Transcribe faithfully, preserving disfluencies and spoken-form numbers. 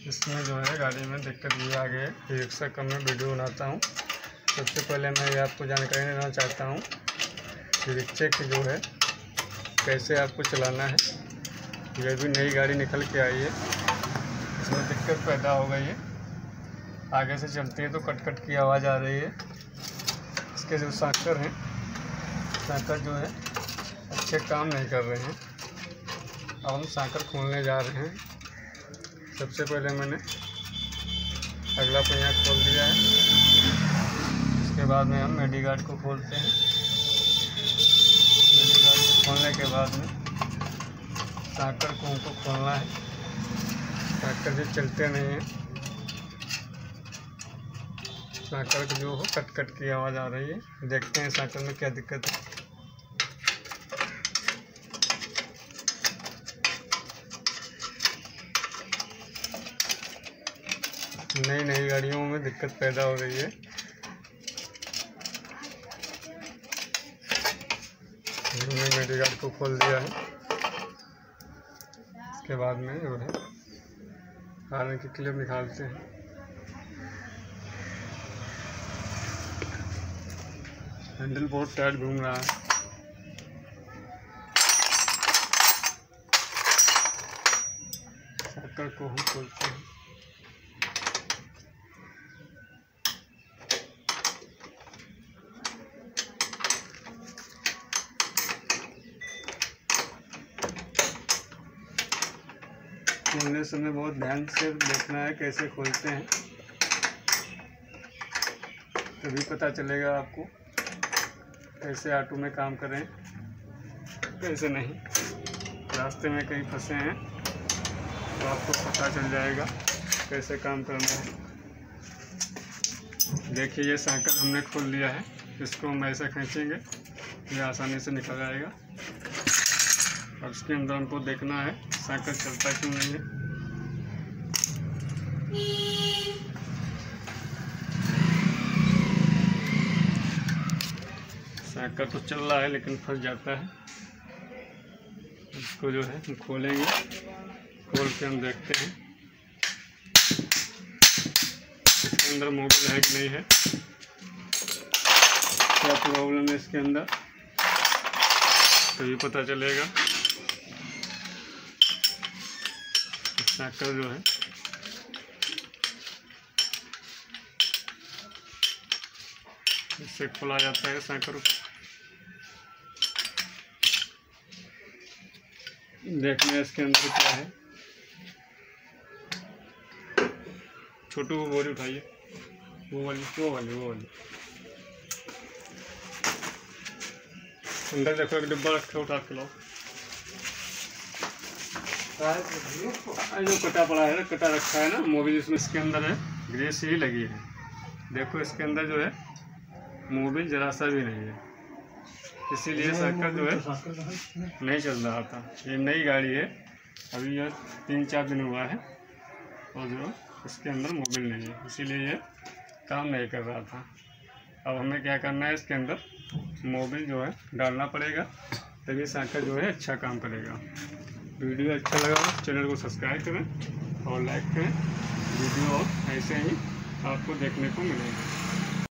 इसमें जो है गाड़ी में दिक्कत ये आ गई है। ई रिक्शा का मैं वीडियो बनाता हूँ। सबसे पहले मैं ये आपको जानकारी देना चाहता हूँ कि रिक्शे की जो है कैसे आपको चलाना है। ये भी नई गाड़ी निकल के आई है, इसमें दिक्कत पैदा हो गई है। आगे से चलती है तो कट कट की आवाज़ आ रही है। इसके जो साकर हैं, साकर जो है अच्छे काम नहीं कर रहे हैं। अब हम साकर खोलने जा रहे हैं। सबसे पहले मैंने अगला पहिया खोल दिया है। इसके बाद में हम मेडीगार्ड को खोलते हैं। मेडीगार्ड को खोलने के बाद में साकर को हमको खोलना है। साकर जो चलते नहीं हैं, साकर की जो हो कट कट की आवाज़ आ रही है। देखते हैं साकर में क्या दिक्कत है। नई नई गाड़ियों में दिक्कत पैदा हो रही है। हमने मेडीगार्ड को खोल दिया है। इसके बाद में जो है हार्न की क्लिप निकालते हैं। हैंडल बहुत टाइट घूम रहा है। साकर को हम खोलते हैं। खोलने समय बहुत ध्यान से देखना है कैसे खोलते हैं, तभी पता चलेगा आपको कैसे ऑटो में काम करें कैसे नहीं। रास्ते में कहीं फंसे हैं तो आपको पता चल जाएगा कैसे काम करना है। देखिए ये साइकिल हमने खोल लिया है। इसको हम ऐसे खींचेंगे, ये आसानी से निकल जाएगा। और इसके अंदर हमको देखना है साइकिल चलता क्यों नहीं है। साइकिल तो चल रहा है लेकिन फंस जाता है। इसको जो है हम खोलेंगे, खोल के हम देखते हैं इसके अंदर मोबिल है कि नहीं है, क्या प्रॉब्लम है इसके अंदर, तभी पता चलेगा। साइकिल जो है इससे खोला जाता है। साइकिल देखने इसके अंदर क्या है। छोटू को बोरी उठाइए, वो वाली वो वाली वो वाली अंदर देखो एक डिब्बा रखा उठा के लो। जो कटा पड़ा है ना, कटा रखा है ना मोबिल, इसमें इसके अंदर है ग्रेस ही लगी है। देखो इसके अंदर जो है मोबिल जरा सा भी नहीं है, इसीलिए साइकिल जो है नहीं चल रहा था। ये नई गाड़ी है, अभी यह तीन चार दिन हुआ है और जो इसके अंदर मोबिल नहीं है, इसीलिए ये काम नहीं कर रहा था। अब हमें क्या करना है, इसके अंदर मोबिल जो है डालना पड़ेगा, तभी साइकिल जो है अच्छा काम करेगा। वीडियो अच्छा लगा तो चैनल को सब्सक्राइब करें और लाइक करें। वीडियो और ऐसे ही आपको देखने को मिलेगा।